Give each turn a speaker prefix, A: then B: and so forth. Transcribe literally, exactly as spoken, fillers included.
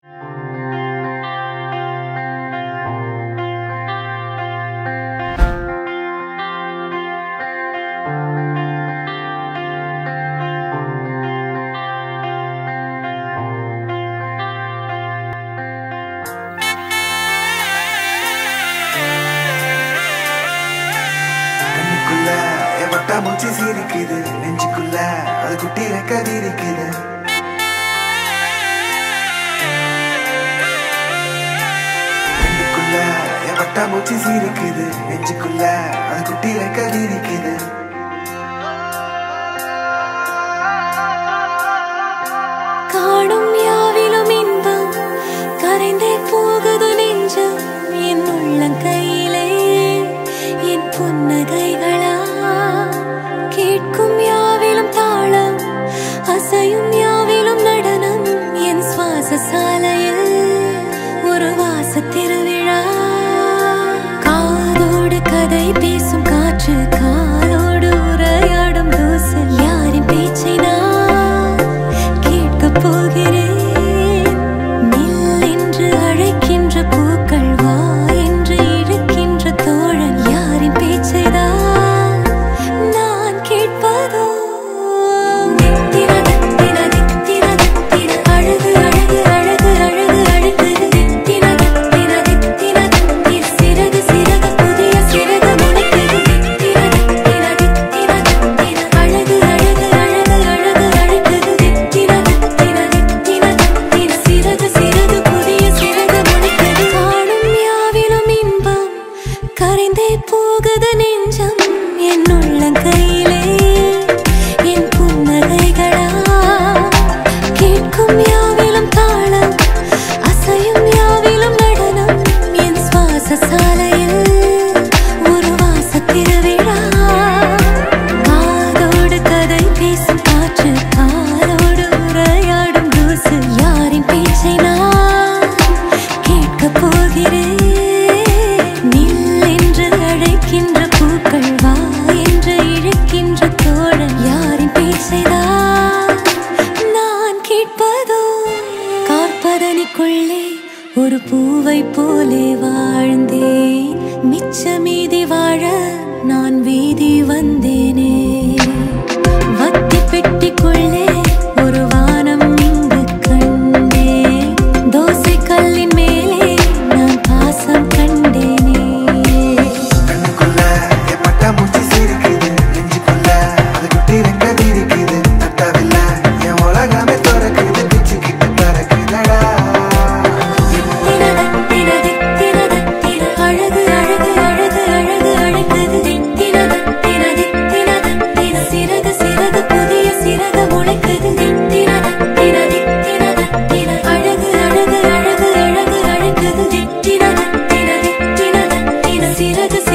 A: மூச்சு சீரிக்குது நெஞ்சுக்குள்ள அது குட்டி ரெக்கதி இருக்குது கண்ணுக்குள்ள எவட்டா மூச்சு சீரிக்குது நெஞ்சுக்குள்ள அது குட்டி ரெக்கதி இருக்குது
B: காணும் யாவிலும் இன்பம் கரைந்தே போகுது நெஞ்சம் என் உள்ளங்கையிலே என் புன்னகைகளா கேட்கும் யாவிலும் தாளம் அசையும் யாவிலும் நடனம் என் சுவாச சாலையில் ஒரு வாச திருவிழா காதோடு கதை பேசும் காற்று காலோடு உரையாடும் தூசு யாரின் பேச்சை நான் கேட்கப் போகிறேன் நில் என்று அழைக்கின்ற பூக்கள் வா என்று இழுக்கின்ற தோழன் யாரின் பேச்சை தான் ஒரு பூவை போலே வாழ்ந்தேன் மிச்ச மீதி வாழ நான் வீதி வந்தேனே வத்தி பெட்டிக்குள்ளே ஒரு வானம் இங்கு கண்டேன் தோசை கல்லின் மேலே நான் பாசம் கண்டேனே
A: கண்ணுக்குள்ள எப்பட்ட மூச்சு சீரிக்குது நெஞ்சுக்குள்ள அது குட்டி ரெக்கதி இருக்குது தட்டவில்ல என் உலகமே திறக்குது பிச்சுக்கிட்டு பறக்குதடா
B: சிறகு